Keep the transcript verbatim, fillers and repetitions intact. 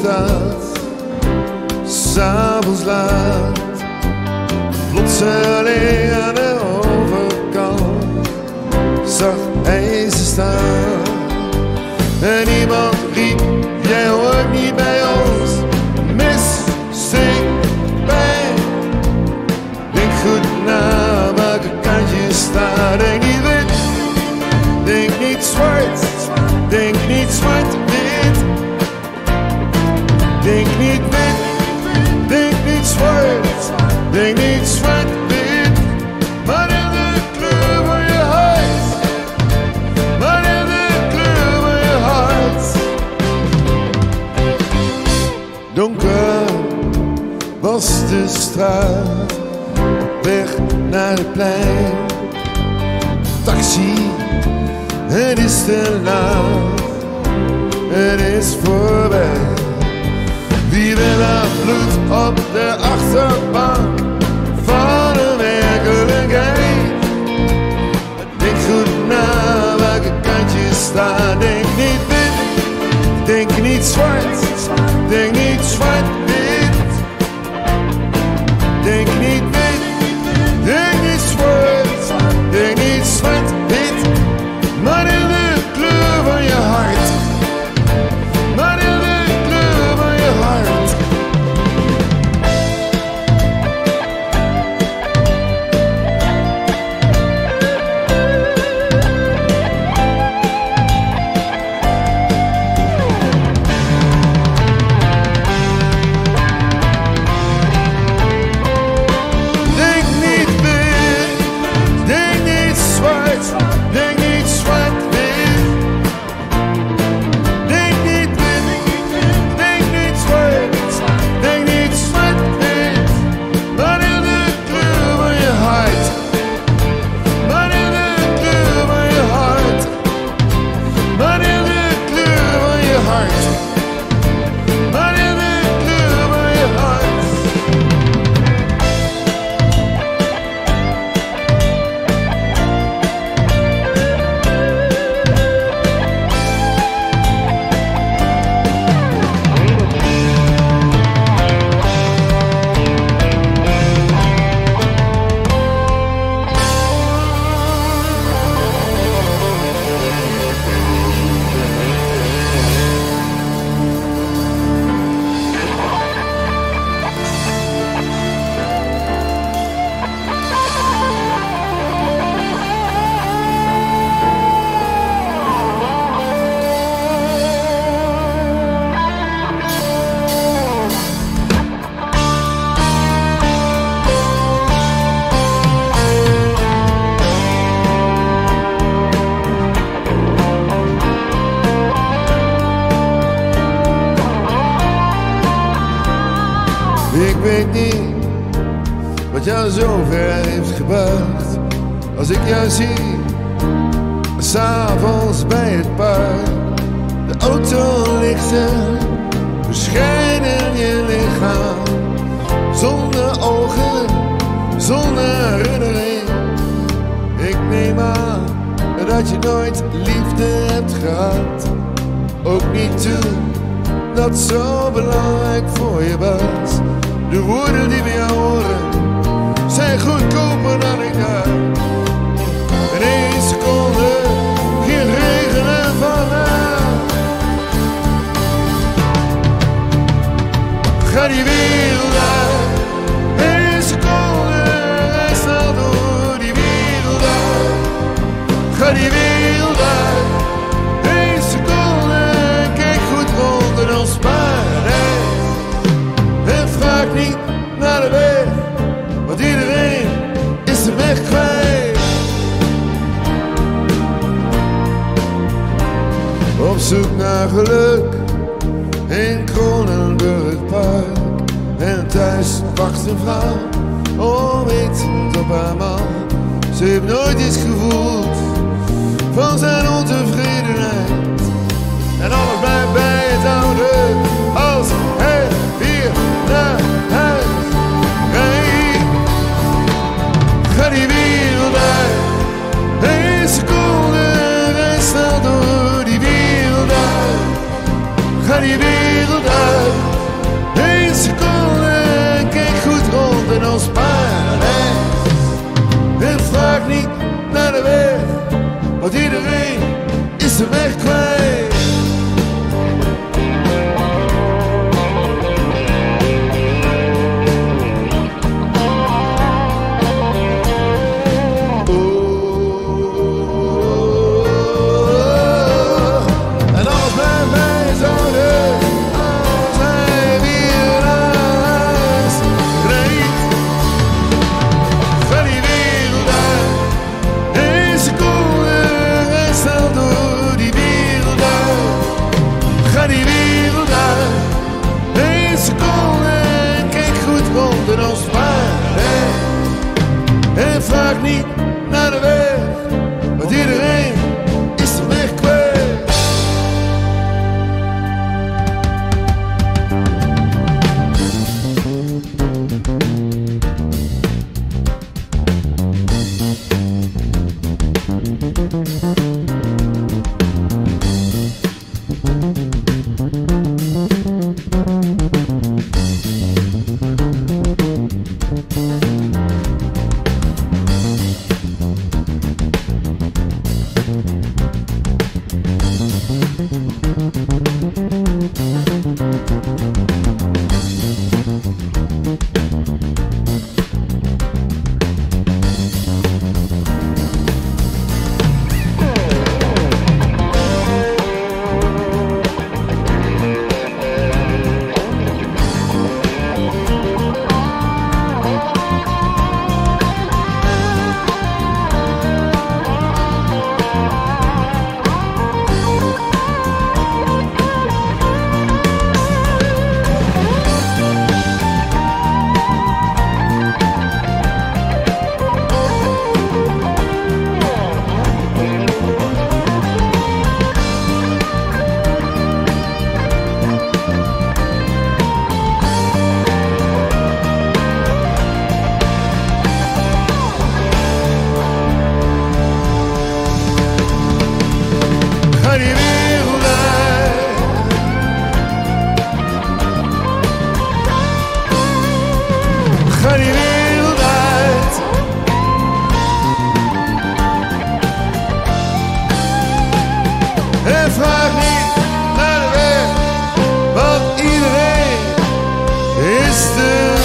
stad, s'avonds laat, plotseling aan de overkant zag hij ze staan. En iemand riep, jij hoort niet bij ons, missing pijn. Denk goed na welke kant je staat. Denk niet wit, denk niet zwart, denk niet zwart-wit. Denk niet wit, denk niet zwart, denk niet zwart-wit. Maar in de kleur van je hart, maar in de kleur van je hart. Donker was de straat, op weg naar het plein. Taxi, het is te laat, het is voorbij. Wie wil er bloed op de achterbank van de werkelijkheid? Denk goed na welke kant je staat. Denk niet wit, denk niet zwart, denk niet zwart-wit. Denk niet wit, denk niet zwart, denk niet zwart-wit. Maar in de kleur van je hart, maar in de kleur van je hart. Denk niet wit, denk niet zwart, denk niet zwart-wit. Denk niet wit, denk niet zwart, denk niet zwart-wit. Maar in de kleur van je hart, maar in de kleur van je hart, maar in de kleur van je hart, maar in de kleur van je hart. Ik weet niet wat jou zover heeft gebracht. Als ik jou zie, 's avonds bij het park. De autolichten beschijnen je lichaam. Zonder ogen, zonder herinnering. Ik neem aan dat je nooit liefde hebt gehad. Ook niet toen dat zo belangrijk voor je was. De woorden die we jou horen zijn goedkoper dan ik dacht. In één seconde ging regenen vandaag. Ga die wereld uit. Eén seconde rij snel door die wereld uit. Ga die wereld uit. Eén seconde kijk goed rond in ons paradijs. En vraag niet naar de weg, want iedereen is de weg kwijt. Op zoek naar geluk in Kronenburgpark. En thuis wacht een vrouw, onwetend op haar man. Ze heeft nooit iets gevoeld van zijn ontevredenheid. En alles blijft bij het oude als hij weer naar huis rijdt. Ga die wereld uit, één seconde rij snel door die wereld uit. Ga die wereld uit. is de